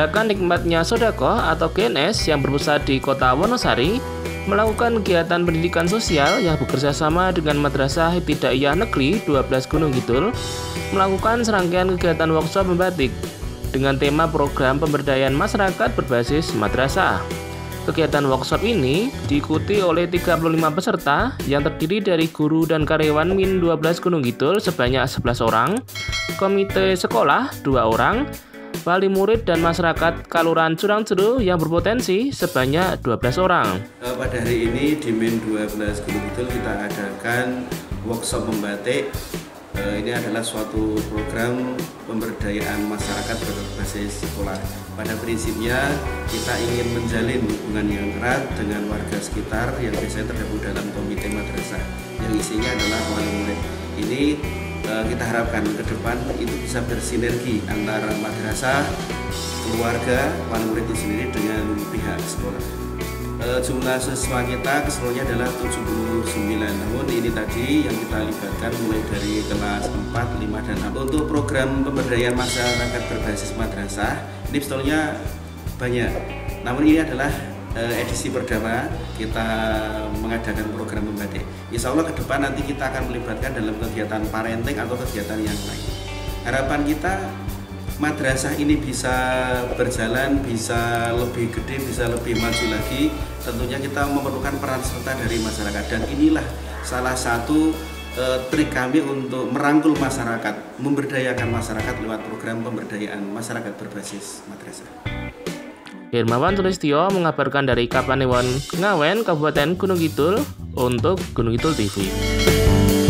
Gerakan Nikmatnya Sodaqoh atau GNS yang berpusat di kota Wonosari melakukan kegiatan pendidikan sosial yang bekerja sama dengan Madrasah Ibtidaiyah Negeri 12 Gunung Kidul melakukan serangkaian kegiatan workshop membatik dengan tema program pemberdayaan masyarakat berbasis madrasah. Kegiatan workshop ini diikuti oleh 35 peserta yang terdiri dari guru dan karyawan Min 12 Gunung Kidul sebanyak 11 orang, komite sekolah 2 orang, wali murid dan masyarakat Kalurahan Curangjeru yang berpotensi sebanyak 12 orang. Pada hari ini di Min 12 Gunung Kidul kita adakan workshop membatik. Ini adalah suatu program pemberdayaan masyarakat berbasis sekolah. Pada prinsipnya kita ingin menjalin hubungan yang erat dengan warga sekitar yang biasanya tergabung dalam komite madrasah yang isinya adalah wali murid. Ini kita harapkan ke depan itu bisa bersinergi antara madrasah, keluarga, wali murid itu sendiri dengan pihak sekolah. Jumlah siswa kita keseluruhannya adalah 79, namun ini tadi yang kita libatkan mulai dari kelas 4, 5, dan 6. Untuk program pemberdayaan masyarakat berbasis madrasah ini sebetulnya banyak, namun ini adalah edisi pertama kita mengadakan program membatik. Insya Allah ke depan nanti kita akan melibatkan dalam kegiatan parenting atau kegiatan yang lain. Harapan kita madrasah ini bisa berjalan, bisa lebih gede, bisa lebih maju lagi. Tentunya kita memerlukan peran serta dari masyarakat, dan inilah salah satu trik kami untuk merangkul masyarakat, memberdayakan masyarakat lewat program pemberdayaan masyarakat berbasis madrasah. Hermawan Sulistyo mengabarkan dari Kapanewon Ngawen, Kabupaten Gunung Kidul untuk Gunung Kidul TV.